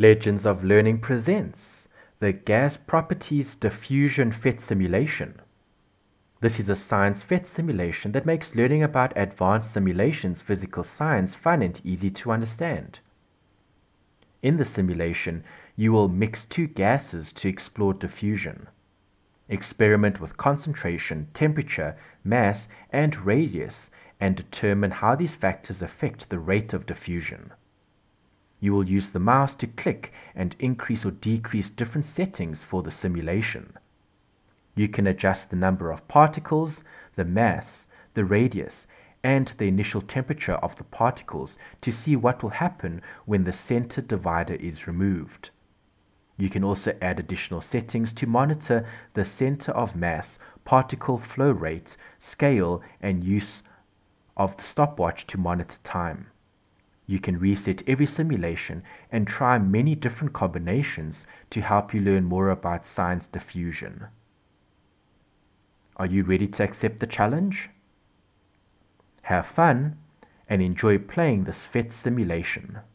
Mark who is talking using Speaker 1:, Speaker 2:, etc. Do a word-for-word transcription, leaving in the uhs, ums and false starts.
Speaker 1: Legends of Learning presents the Gas Properties Diffusion F E T simulation. This is a science F E T simulation that makes learning about advanced simulations physical science fun and easy to understand. In the simulation, you will mix two gases to explore diffusion. Experiment with concentration, temperature, mass, and radius, and determine how these factors affect the rate of diffusion. You will use the mouse to click and increase or decrease different settings for the simulation. You can adjust the number of particles, the mass, the radius, and the initial temperature of the particles to see what will happen when the center divider is removed. You can also add additional settings to monitor the center of mass, particle flow rate, scale, and use of the stopwatch to monitor time. You can reset every simulation and try many different combinations to help you learn more about science diffusion. Are you ready to accept the challenge? Have fun and enjoy playing this F E T simulation.